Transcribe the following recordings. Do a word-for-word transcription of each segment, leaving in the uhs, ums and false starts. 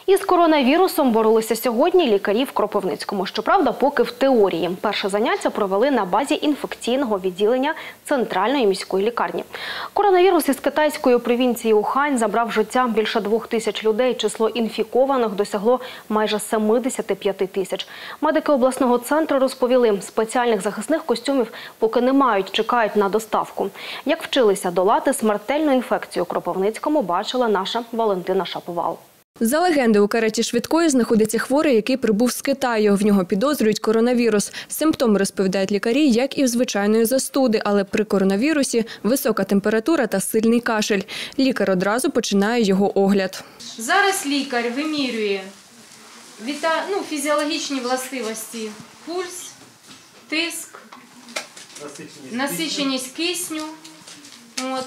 Із коронавірусом боролися сьогодні лікарі в Кропивницькому. Щоправда, поки в теорії. Перше заняття провели на базі інфекційного відділення Центральної міської лікарні. Коронавірус із китайської провінції Ухань забрав життя більше двох тисяч людей. Число інфікованих досягло майже семидесяти п'яти тисяч. Медики обласного центру розповіли, спеціальних захисних костюмів поки не мають, чекають на доставку. Як вчилися долати смертельну інфекцію у Кропивницькому, бачила наша Валентина Шаповал. За легендою, у кареті швидкої знаходиться хворий, який прибув з Китаю. В нього підозрюють коронавірус. Симптоми, розповідають лікарі, як і в звичайної застуди, але при коронавірусі висока температура та сильний кашель. Лікар одразу починає його огляд. Зараз лікар вимірює віта... ну, фізіологічні властивості: пульс, тиск, насиченість, насиченість кисню. От.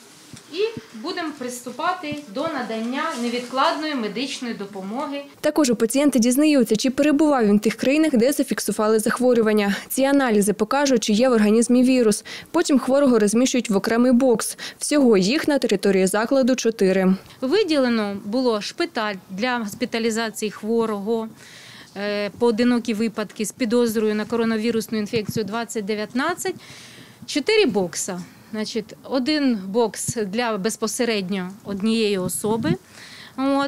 І будемо приступати до надання невідкладної медичної допомоги. Також у пацієнти дізнаються, чи перебував він в тих країнах, де зафіксували захворювання. Ці аналізи покажуть, чи є в організмі вірус. Потім хворого розміщують в окремий бокс. Всього їх на території закладу чотири. Виділено було шпиталь для госпіталізації хворого, поодинокі випадки з підозрою на коронавірусну інфекцію двадцять дев'ятнадцять, чотири бокса. Значить, один бокс для безпосередньо однієї особи, от,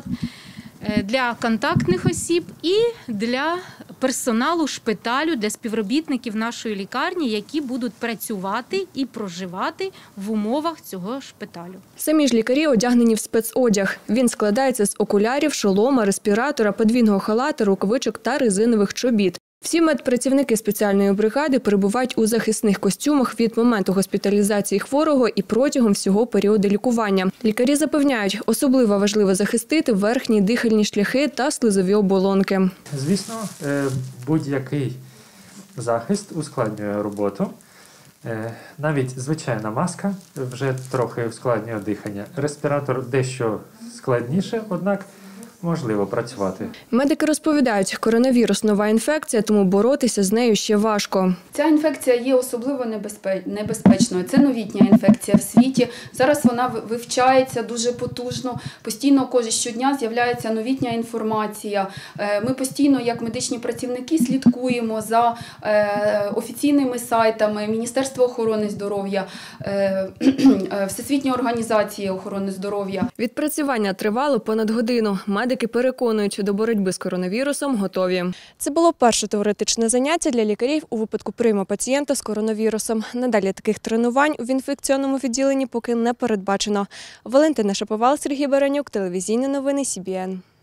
для контактних осіб і для персоналу шпиталю, для співробітників нашої лікарні, які будуть працювати і проживати в умовах цього шпиталю. Самі ж лікарі одягнені в спецодяг. Він складається з окулярів, шолома, респіратора, подвійного халата, рукавичок та резинових чобіт. Всі медпрацівники спеціальної бригади перебувають у захисних костюмах від моменту госпіталізації хворого і протягом всього періоду лікування. Лікарі запевняють, особливо важливо захистити верхні дихальні шляхи та слизові оболонки. Звісно, будь-який захист ускладнює роботу. Навіть звичайна маска вже трохи ускладнює дихання. Респіратор дещо складніше, однак можливо працювати. Медики розповідають, коронавірус – нова інфекція, тому боротися з нею ще важко. Ця інфекція є особливо небезпечною. Це новітня інфекція в світі. Зараз вона вивчається дуже потужно. Постійно щодня з'являється новітня інформація. Ми постійно, як медичні працівники, слідкуємо за офіційними сайтами Міністерства охорони здоров'я, Всесвітньої організації охорони здоров'я. Відпрацювання тривало понад годину. Медики переконують, до боротьби з коронавірусом готові. Це було перше теоретичне заняття для лікарів у випадку прийому пацієнта з коронавірусом. Надалі таких тренувань в інфекційному відділенні поки не передбачено. Валентина Шаповал, Сергій Баранюк, телевізійні новини Сі Бі Ен.